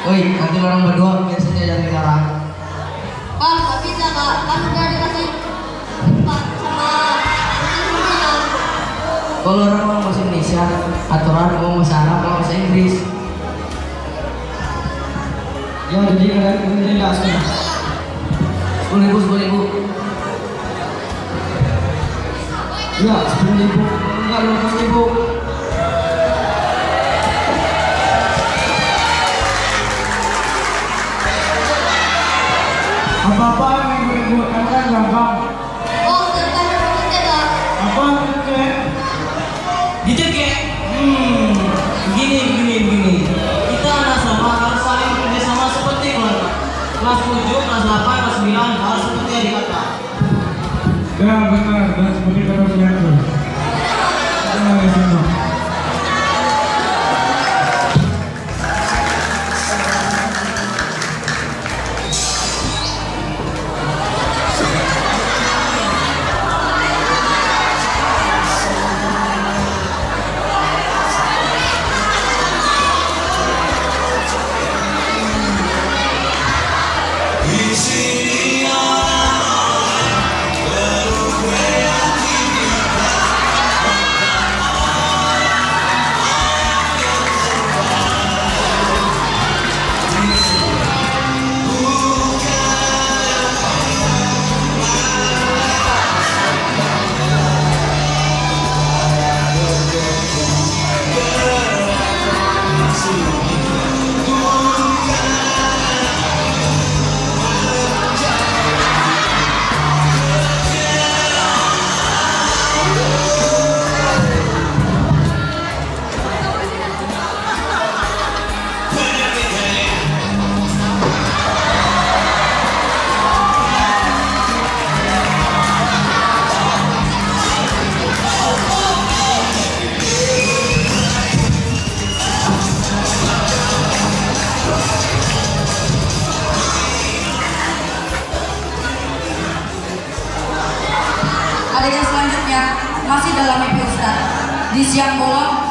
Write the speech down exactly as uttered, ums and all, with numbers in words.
Woi, nanti orang berdua biar saja jangan dilarang. Pak, nggak bisa Pak, kan udah dikasih Pak sama undang-undang. Kalau orang ngomong bahasa Indonesia, aturan ngomong bahasa Arab, ngomong bahasa Inggris. Ya jadi kalian ini nggak asal. Sepuluh ribu, sepuluh ribu. Ya sepuluh ribu, enggak lima belas ribu. Apa-apa yang ribu kan gampang. Oh, terkait rambutnya Pak. Apa kek? Gitu kek. Hmm, begini, begini, begini. Kita anak sama harus saling kerjasama seperti keluarga. Kelas tujuh, kelas delapan, kelas sembilan harus seperti yang dikata. Ya benar, dan seperti kata siapa? Ya benar. Adegan selanjutnya masih dalam episode di siang bolong